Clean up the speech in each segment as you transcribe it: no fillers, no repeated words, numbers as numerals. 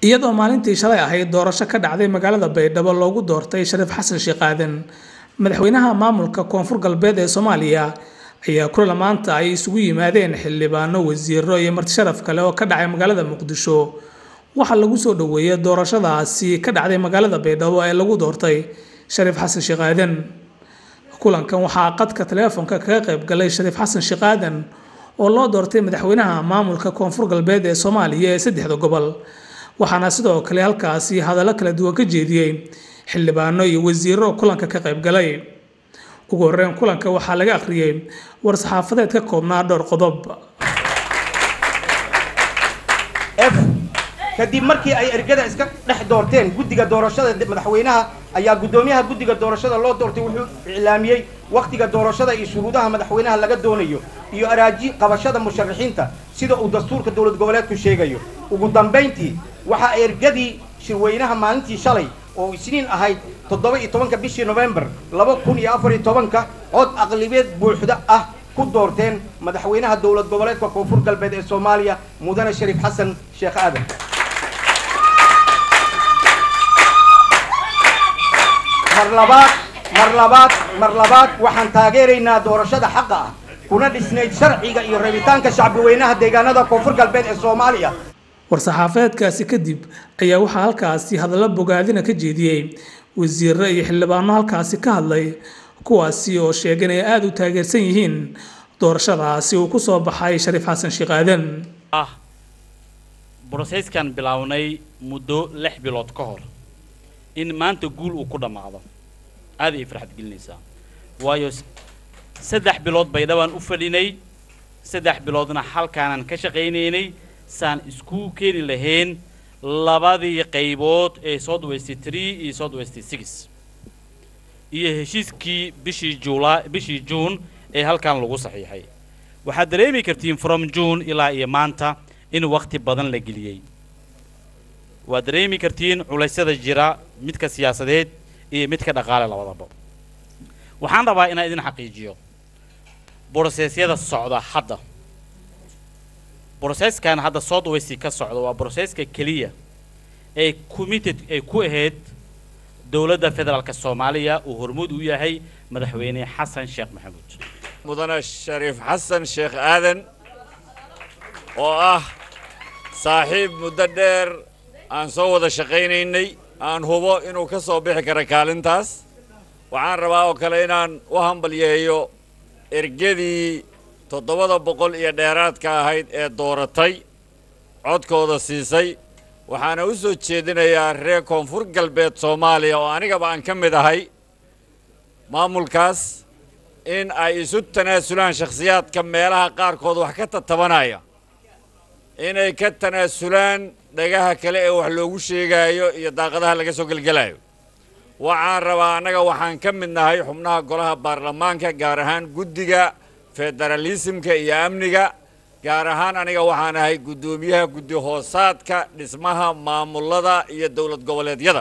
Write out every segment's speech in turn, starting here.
iyadoo maalintii shalay ahayd doorasho ka dhacday magaalada Baydhabo loogu doortay Shariif Xasan Sheekh Aadan madaxweynaha maamulka Koonfur Galbeed ee Soomaaliya ayaa kulan maanta ay isugu yimaadeen xildhibaano wasiiro iyo marti sharaf kale oo ka dhacay magaalada Muqdisho waxa lagu soo dhaweeyay doorashadaasi ka dhacday magaalada Baydhabo ee lagu doortay Shariif Xasan Sheekh Aadan kulankan waxaa qadka telefoonka kaga qayb galay Shariif Xasan Sheekh Aadan oo loo doortay madaxweynaha maamulka Koonfur Galbeed ee Soomaaliya ee 3 gobol waxaana sidoo kale halkaasi hadallo kala duwan ka jeediyay xildhibaano iyo wasiiro kulanka ka qayb galay ugu horreyn kulanka waxaa laga akhriyay war saxaafadeed ka koobnaa dhowr qodob kadib markii ay ergada iska dhex doorteen guddiga doorashada madaxweynaha ayaa gudoomiyaha guddiga doorashada loo doortay wuxuu iclaamiyay waqtiga doorashada iyo shuruudaha madaxweynaha laga doonayo iyo araaji qabashada musharaxiinta sida uu dastuurka dawlad goboleedku sheegayo ugu dambeyntii waxa ergadii shirweynaha maalintii shalay oo isniin ahayd 17 bishii November 2014 cod aqlibeed buuxda ah ku doorteen madaxweynaha dawlad goboleedka Koonfur Galbeed ee Soomaaliya mudane Shariif Xasan Sheekh Aadan mar labaad waxaan taageeraynaa doorashada xaqa ah kuna dhisnayd sharciga iyo rabitaanka shacbi weynaha deegaanada Koonfur Galbeed ee Soomaaliya war-saxaafadeedkaasi kadib ayaa waxaa halkaasi hadallo bogaadina ka jeediyay wasiiro iyo xildhibaano halkaasi ka hadlay kuwaasi oo sheegay inay aad u taageersan yihiin doorashadaasi uu ku soo baxay Shariif Xasan Sheekh Aadan processkan bilawnay muddo 6 bilood ka hor in maanta guul uu ku dhamaado aad ay farxad gelinaysaa waayo 3 bilood bay dhawaan u fadhinay 3 biloodna halkaanan ka shaqeynaynay saan isku keeni lahayn labadii qaybood ee South West 3 iyo South West 6 iyo heshiiskii bishii June ee halkaan lagu saxiixay waxaad dareemi kartiin from June ilaa iyo maanta in waqti badan la geliyay waa dareemi kartiin culaysyada jira midka siyaasadeed iyo midka dhaqaale labadaba waxaan rabaa inaan idin xaqiijiyo processyada socda hadda processkan hadda South West ka socda waa processka kaliya ee committed ay ku ahayd dawladda federaalka Soomaaliya oo hormuud u yahay madaxweyne Xasan Sheekh Maxamuud mudane Shariif Xasan Sheekh Aadan oo ah saaxiib muddo dheer aan soo wada shaqeynaynay aan hubo inuu ka soo bixi karo kaalintaas waxaan rabaa oo kale inaan u hambalyeeyo ergadii 700 iyo dheeraadka ahayd ee dooratay codkooda siisay waxaana u soo jeedinayaa reer Koonfur Galbeed Soomaaliya oo anigaba aan ka mid ahay maamulkaas in ay isu tanaasulaan shakhsiyaadka meelaha qaarkood wax ka tabanaya inay ka tanaasulaan dhagaha kale ee wax loogu sheegayo iyo daaqadaha laga soo galgalayo waxaan rabaa anaga waxaan ka mid nahay xubnaha golaha baarlamaanka gaar ahaan guddiga federalismka iyo amniga gaar ahaan aniga waxaan ahay gudoomiyaha guddi hoosaadka dhismaha maamulada iyo dawlad goboleedyada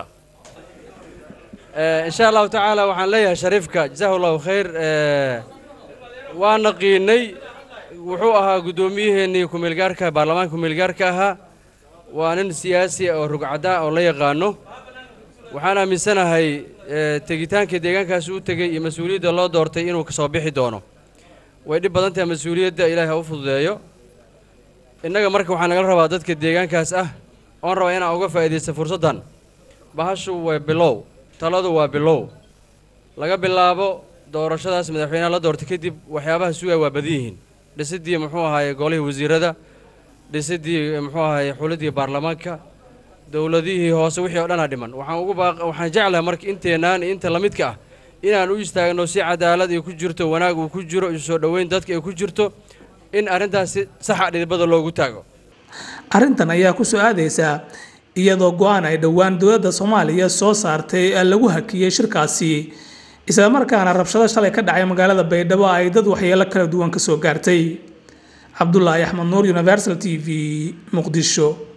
insha Allah taala waxaan leeyahay Shariifka jazakallahu khayr waa naqiinay wuxuu ahaa gudoomiyaheenii ku meelgaarka baarlamaanka ku meelgaarka ahaa waa nin siyaasi oo rugcada oo la yaqaano waxaan aaminsanahay tegitaanka deegaankaas uu tagay iyo mas'uuliyadda loo doortay inuu ka soo bixi doono way dhib badan tahay mas'uuliyadda Ilaahay u fududeeyo innaga marka waxaan naga rabaa dadka deegaankaas ah oo raba inaan uga faa'iideysto fursadan bahashu way bilow taladu waa bilow laga bilaabo doorashadaas madaxweynaha la doortay kadib waxyaabaha suuga waa badiyeen dhisidii muxuu ahaayay golihii wasiirada dhisidii muxuu ahaayay xuladii baarlamaanka dawladihii hoose wixii oo dhan dhiman waxaan jeclahay marka inteenaan inta la midka ah inaan u istaagno si cadaalad ay ku jirto wanaag uu ku jiro soo dhaweyn dadka ay ku jirto in arintaas sax ah dhibada loogu taago arintan ayaa ku soo aadaysa iyadoo go'aan ay dhawaan dawladda Soomaaliya soo saartay lagu hakiyay shirkaasi isla markaana rabshado shalay ka dhacay magaalada Baydhabo ay dad waxyeelo kala duwan ka soo gaartay Cabdullaahi Axmed Nuur Universal TV Muqdisho